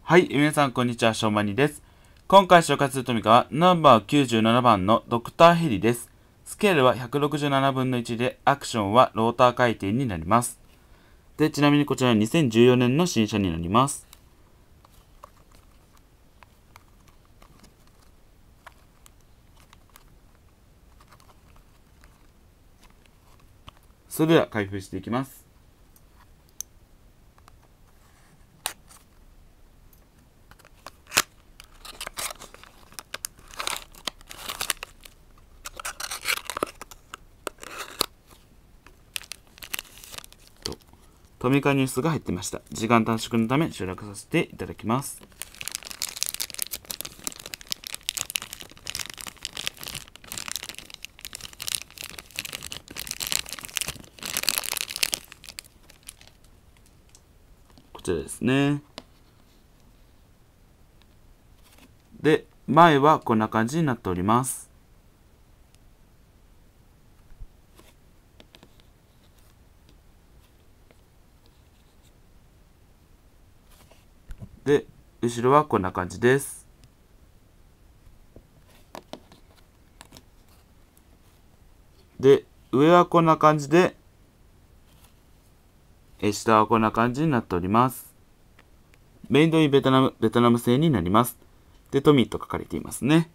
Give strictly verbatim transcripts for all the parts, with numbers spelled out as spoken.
はい、皆さんこんにちは、しょうまにです。今回紹介するトミカはナンバーきゅうじゅうななばんのドクターヘリです。スケールはひゃくろくじゅうななぶんのいちで、アクションはローター回転になります。で、ちなみにこちらはにせんじゅうよねんの新車になります。それでは開封していきます。トミカニュースが入っていました。時間短縮のため省略させていただきます。こちらですね。で、前はこんな感じになっております。で、後ろはこんな感じです。で、上はこんな感じで、下はこんな感じになっております。メイドインベトナム、ベトナム製になります。で、トミーと書かれていますね。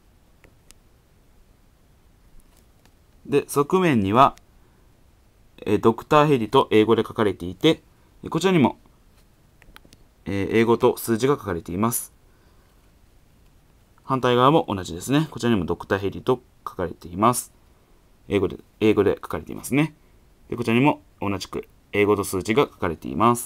で、側面には、えドクターヘリと英語で書かれていて、こちらにも、えー、英語と数字が書かれています。反対側も同じですね。こちらにもドクターヘリと書かれています。英語で、英語で書かれていますね。で、こちらにも同じく英語と数字が書かれています。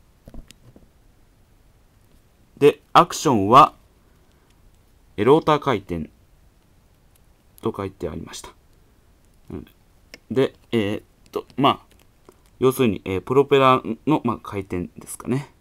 で、アクションは、ローター回転と書いてありました。で、えー、っと、まあ、要するに、えー、プロペラの、まあ、回転ですかね。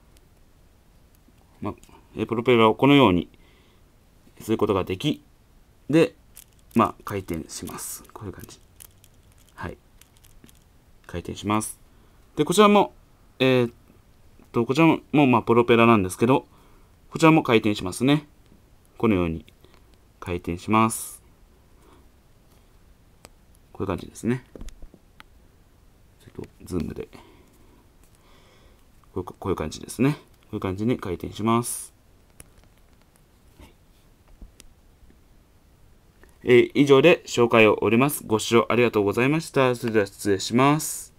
まあ、えー、プロペラをこのようにすることができ、で、まあ、回転します。こういう感じ。はい。回転します。で、こちらも、えー、っと、こちらも、もうまあ、プロペラなんですけど、こちらも回転しますね。このように回転します。こういう感じですね。ちょっとズームで。こうこういう感じですね。こういう感じに回転します。えー、以上で紹介を終わります。ご視聴ありがとうございました。それでは失礼します。